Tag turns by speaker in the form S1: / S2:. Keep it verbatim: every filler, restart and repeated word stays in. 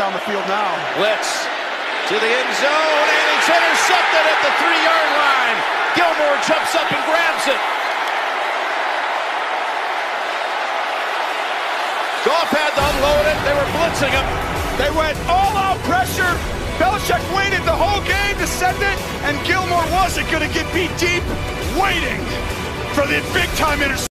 S1: down the field now.
S2: Blitz to the end zone, and it's intercepted at the three-yard line. Gilmore jumps up and grabs it. Goff had to unload it. They were blitzing him.
S1: They went all-out pressure. Belichick waited the whole game to send it, and Gilmore wasn't going to get beat deep, waiting for the big-time interception.